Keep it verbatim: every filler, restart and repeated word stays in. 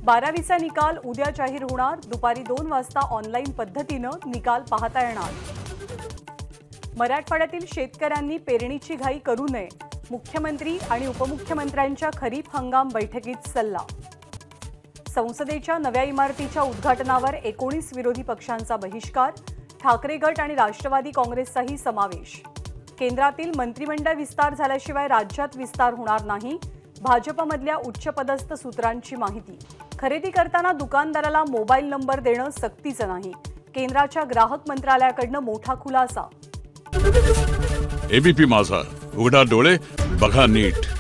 बारावीचा निकाल उद्या जाहीर होणार। दुपारी दोन वाजता ऑनलाईन पद्धतीनं निकाल पाहता येणार। मराठवाड्यातील शेतकऱ्यांनी पेरणीची घाई करू नये। मुख्यमंत्री आणि उपमुख्यमंत्र्यांच्या खरीप हंगाम बैठकीत सल्ला। संसदेच्या नव्या इमारतीच्या उद्घाटनावर एकोणीस विरोधी पक्षांचा बहिष्कार। ठाकरे गट आणि राष्ट्रवादी काँग्रेसचाही समावेश। केंद्रातील मंत्रिमंडळ विस्तार झाल्याशिवाय राज्यात विस्तार होणार नाही। भाजपमधल्या उच्चपदस्थ सूत्रांची माहिती। खरेदी करताना दुकानदाराला मोबाईल नंबर देणं सक्तीचं नाही। केंद्राच्या ग्राहक मंत्रालयाकडून मोठा खुलासा। एबीपी माझा, उघडा डोळे बघा नीट।